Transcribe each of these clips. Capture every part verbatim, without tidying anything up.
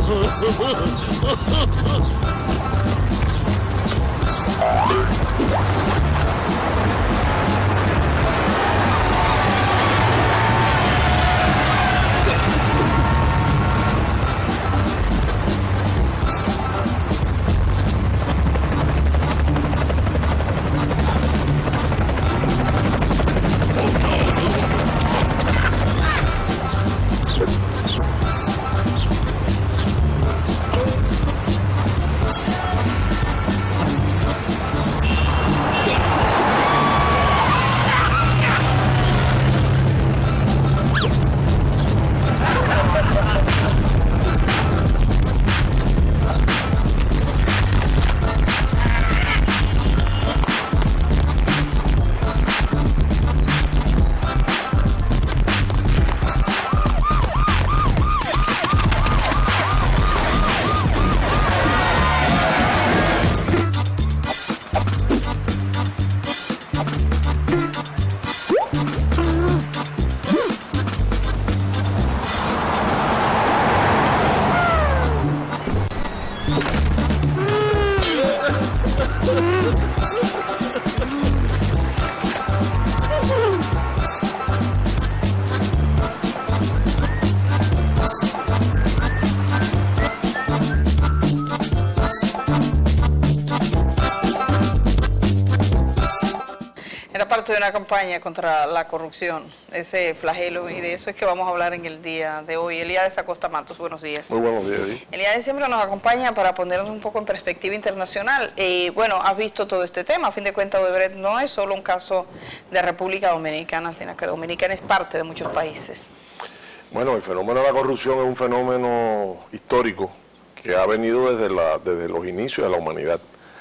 De una campaña contra la corrupción, ese flagelo, y de eso es que vamos a hablar en el día de hoy. Elías Acosta Matos, buenos días. Muy buenos días. Elías siempre nos acompaña para ponernos un poco en perspectiva internacional. Eh, bueno, has visto todo este tema, a fin de cuentas Odebrecht no es solo un caso de República Dominicana, sino que Dominicana es parte de muchos países. Bueno, el fenómeno de la corrupción es un fenómeno histórico que ha venido desde, la, desde los inicios de la humanidad.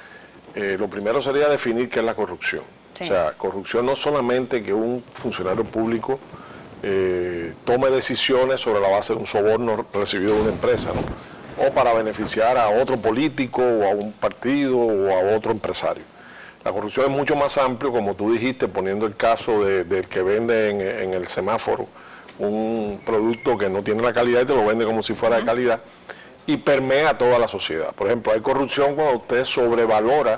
Eh, lo primero sería definir qué es la corrupción. Sí. O sea, corrupción no solamente que un funcionario público eh, tome decisiones sobre la base de un soborno recibido de una empresa, ¿no? O para beneficiar a otro político o a un partido o a otro empresario. La corrupción es mucho más amplio, como tú dijiste, poniendo el caso de, del que vende en, en el semáforo un producto que no tiene la calidad y te lo vende como si fuera de calidad, y permea toda la sociedad. Por ejemplo, hay corrupción cuando usted sobrevalora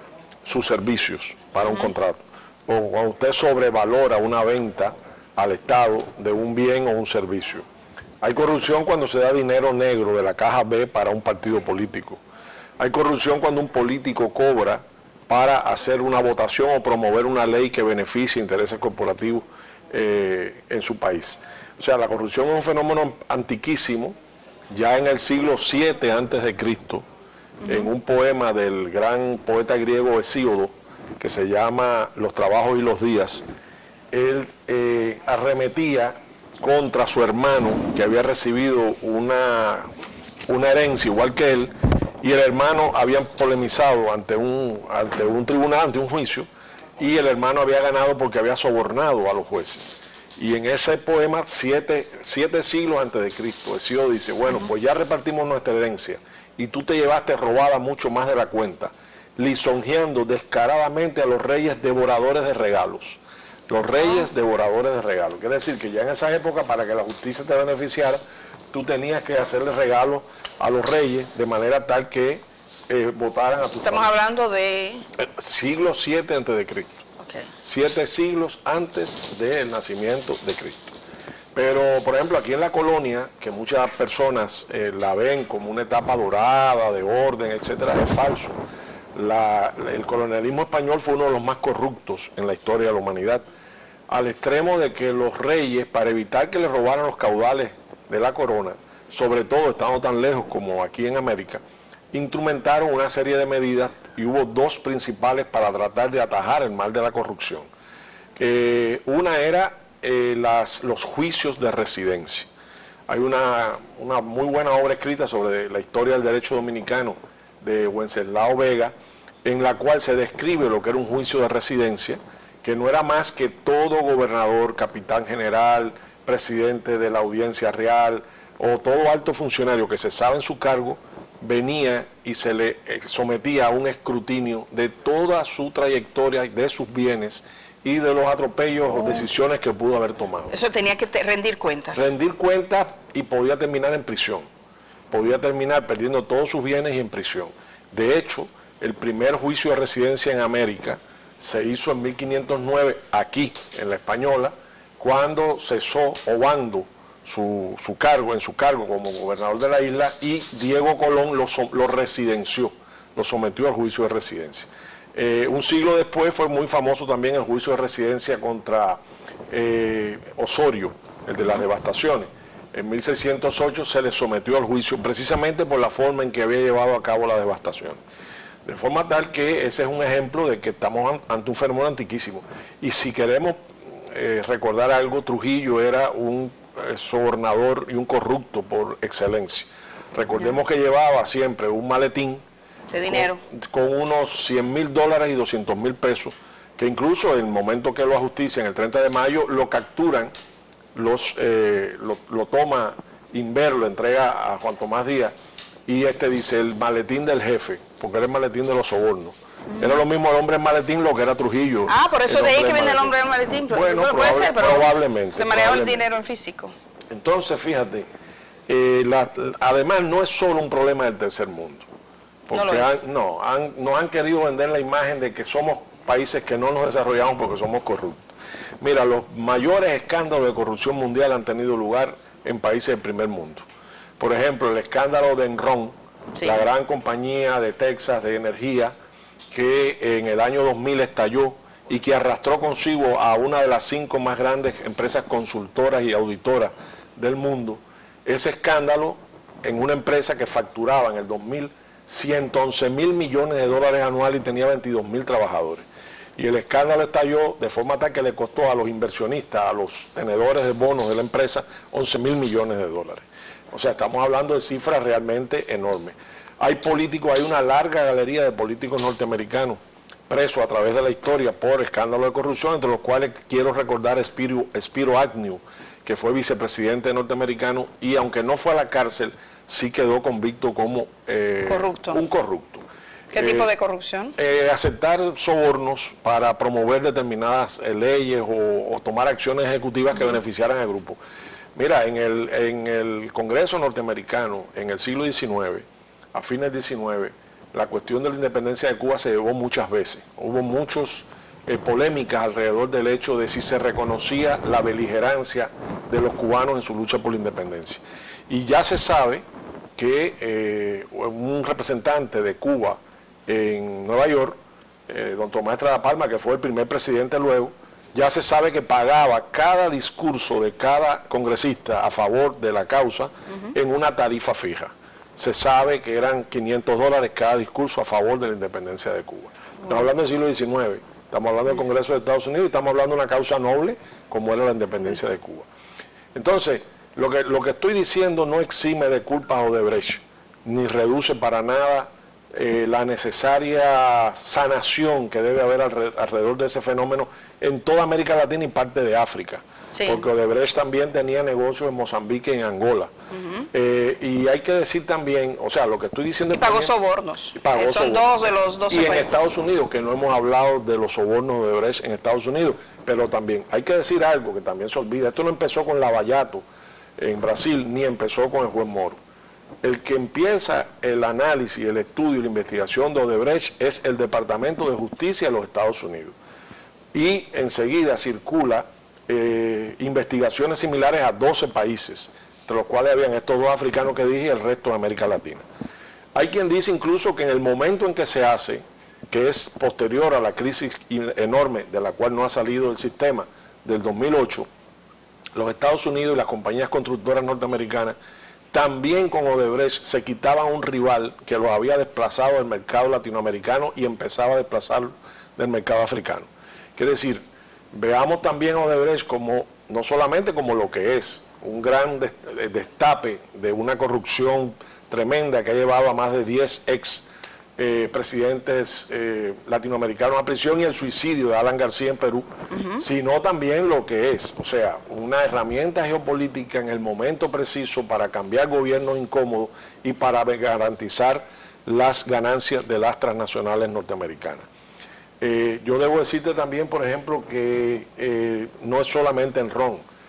sus servicios para un uh-huh. contrato, o cuando usted sobrevalora una venta al Estado de un bien o un servicio. Hay corrupción cuando se da dinero negro de la caja B para un partido político. Hay corrupción cuando un político cobra para hacer una votación o promover una ley que beneficie intereses corporativos eh, en su país. O sea, la corrupción es un fenómeno antiquísimo, ya en el siglo siete antes de Cristo, en un poema del gran poeta griego Hesíodo, que se llama Los trabajos y los días, él eh, arremetía contra su hermano, que había recibido una, una herencia igual que él, y el hermano habían polemizado ante un, ante un tribunal, ante un juicio, y el hermano había ganado porque había sobornado a los jueces. Y en ese poema, siete, siete siglos antes de Cristo, Hesíodo dice, bueno, pues ya repartimos nuestra herencia, y tú te llevaste robada mucho más de la cuenta, lisonjeando descaradamente a los reyes devoradores de regalos. Los reyes devoradores de regalos. Quiere decir que ya en esa época, para que la justicia te beneficiara, tú tenías que hacerle regalos a los reyes de manera tal que eh, votaran a tu Estamos familia. Hablando de... Siglo siete antes de Cristo. Okay. Siete siglos antes del nacimiento de Cristo. Pero, por ejemplo, aquí en la colonia, que muchas personas eh, la ven como una etapa dorada, de orden, etcétera, es falso. La, el colonialismo español fue uno de los más corruptos en la historia de la humanidad, al extremo de que los reyes, para evitar que les robaran los caudales de la corona, sobre todo estando tan lejos como aquí en América, instrumentaron una serie de medidas, y hubo dos principales para tratar de atajar el mal de la corrupción. Eh, una era eh, las, los juicios de residencia. Hay una, una muy buena obra escrita sobre la historia del derecho dominicano de Wenceslao Vega, en la cual se describe lo que era un juicio de residencia, que no era más que todo gobernador, capitán general, presidente de la audiencia real o todo alto funcionario que cesaba en su cargo, venía y se le sometía a un escrutinio de toda su trayectoria, de sus bienes y de los atropellos oh. o decisiones que pudo haber tomado. Eso tenía que te rendir cuentas. Rendir cuentas y podía terminar en prisión. podía terminar perdiendo todos sus bienes y en prisión. De hecho, el primer juicio de residencia en América se hizo en mil quinientos nueve aquí, en la Española, cuando cesó Obando su, su cargo, en su cargo como gobernador de la isla, y Diego Colón lo, lo residenció, lo sometió al juicio de residencia. Eh, un siglo después fue muy famoso también el juicio de residencia contra eh, Osorio, el de las devastaciones. En mil seiscientos ocho se le sometió al juicio precisamente por la forma en que había llevado a cabo la devastación. De forma tal que ese es un ejemplo de que estamos ante un fenómeno antiquísimo. Y si queremos eh, recordar algo, Trujillo era un eh, sobornador y un corrupto por excelencia. Recordemos que llevaba siempre un maletín de dinero con, con unos cien mil dólares y doscientos mil pesos, que incluso en el momento que lo ajustician, el treinta de mayo, lo capturan, los, eh, lo, lo toma Inver, lo entrega a Juan Tomás Díaz, y este dice el maletín del jefe, porque era el maletín de los sobornos. Mm. Era lo mismo el hombre en maletín, lo que era Trujillo. Ah, por eso de ahí que viene el hombre en maletín. Pero, bueno, pero probable, puede ser, pero probablemente. Se maneaba el dinero en físico. Entonces, fíjate, eh, la, además no es solo un problema del tercer mundo. Porque no, han, no han, nos han querido vender la imagen de que somos países que no nos desarrollamos porque somos corruptos. Mira, los mayores escándalos de corrupción mundial han tenido lugar en países del primer mundo. Por ejemplo, el escándalo de Enron, sí. la gran compañía de Texas de energía, que en el año dos mil estalló y que arrastró consigo a una de las cinco más grandes empresas consultoras y auditoras del mundo. Ese escándalo en una empresa que facturaba en el dos mil ciento once mil millones de dólares anuales y tenía veintidós mil trabajadores. Y el escándalo estalló de forma tal que le costó a los inversionistas, a los tenedores de bonos de la empresa, once mil millones de dólares. O sea, estamos hablando de cifras realmente enormes. Hay políticos, hay una larga galería de políticos norteamericanos presos a través de la historia por escándalos de corrupción, entre los cuales quiero recordar a Spiro, Spiro Agnew, que fue vicepresidente norteamericano y aunque no fue a la cárcel, sí quedó convicto como eh, corrupto. un corrupto. ¿Qué eh, tipo de corrupción? Eh, aceptar sobornos para promover determinadas eh, leyes o, o tomar acciones ejecutivas que uh-huh. beneficiaran al grupo. Mira, en el, en el Congreso norteamericano, en el siglo diecinueve, a fines del diecinueve, la cuestión de la independencia de Cuba se llevó muchas veces. Hubo muchas eh, polémicas alrededor del hecho de si se reconocía la beligerancia de los cubanos en su lucha por la independencia. Y ya se sabe que eh, un representante de Cuba en Nueva York, eh, don Tomás Estrada Palma, que fue el primer presidente luego, ya se sabe que pagaba cada discurso de cada congresista a favor de la causa uh-huh. en una tarifa fija. Se sabe que eran quinientos dólares cada discurso a favor de la independencia de Cuba. Uh-huh. Estamos hablando del siglo diecinueve, estamos hablando del Congreso de Estados Unidos y estamos hablando de una causa noble como era la independencia de Cuba. Entonces, lo que, lo que estoy diciendo no exime de culpas a Odebrecht, ni reduce para nada Eh, la necesaria sanación que debe haber alrededor, alrededor de ese fenómeno en toda América Latina y parte de África, sí. porque Odebrecht también tenía negocios en Mozambique y en Angola. Uh-huh. eh, y hay que decir también, o sea, lo que estoy diciendo... Y pagó también, sobornos, pagó eh, son sobornos. dos de los doce Y en países. Estados Unidos, que no hemos hablado de los sobornos de Odebrecht en Estados Unidos, pero también hay que decir algo que también se olvida, esto no empezó con Lavallato en Brasil, ni empezó con el juez Moro. El que empieza el análisis, el estudio y la investigación de Odebrecht es el Departamento de Justicia de los Estados Unidos. Y enseguida circula eh, investigaciones similares a doce países, entre los cuales habían estos dos africanos que dije y el resto de América Latina. Hay quien dice incluso que en el momento en que se hace, que es posterior a la crisis enorme de la cual no ha salido el sistema del dos mil ocho, los Estados Unidos y las compañías constructoras norteamericanas también con Odebrecht se quitaban un rival que los había desplazado del mercado latinoamericano y empezaba a desplazarlo del mercado africano. Quiere decir, veamos también a Odebrecht como, no solamente como lo que es, un gran destape de una corrupción tremenda que ha llevado a más de diez ex eh, presidentes eh, latinoamericanos a prisión y el suicidio de Alan García en Perú, uh-huh. sino también lo que es, o sea, una herramienta geopolítica en el momento preciso para cambiar gobiernos incómodos y para garantizar las ganancias de las transnacionales norteamericanas. Eh, yo debo decirte también, por ejemplo, que eh, no es solamente Enron.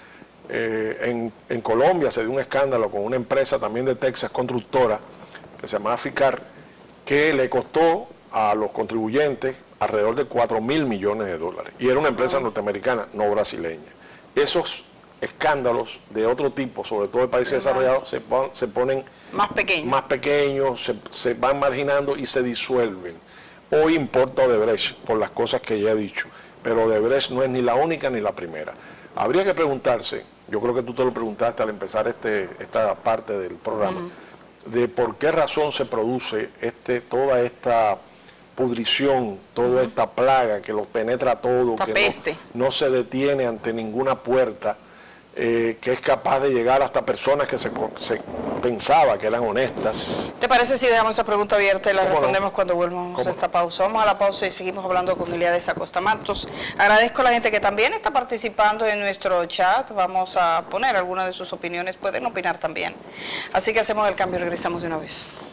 Eh, en, en Colombia se dio un escándalo con una empresa también de Texas, constructora, que se llama Ficar, que le costó a los contribuyentes alrededor de cuatro mil millones de dólares. Y era una empresa norteamericana, no brasileña. Esos escándalos de otro tipo, sobre todo de países desarrollados, se, pon, se ponen más pequeños, más pequeños se, se van marginando y se disuelven. Hoy importa Odebrecht por las cosas que ya he dicho, pero Odebrecht no es ni la única ni la primera. Habría que preguntarse, yo creo que tú te lo preguntaste al empezar este, esta parte del programa, uh-huh. de por qué razón se produce este, toda esta pudrición, toda uh-huh. esta plaga que lo penetra todo, esta que peste. No, no se detiene ante ninguna puerta, eh, que es capaz de llegar hasta personas que se, se pensaba que eran honestas. ¿Te parece si dejamos esa pregunta abierta y la respondemos no? cuando volvamos ¿Cómo? a esta pausa? Vamos a la pausa y seguimos hablando con Eliades Acosta Matos. Agradezco a la gente que también está participando en nuestro chat. Vamos a poner algunas de sus opiniones, pueden opinar también. Así que hacemos el cambio y regresamos de una vez.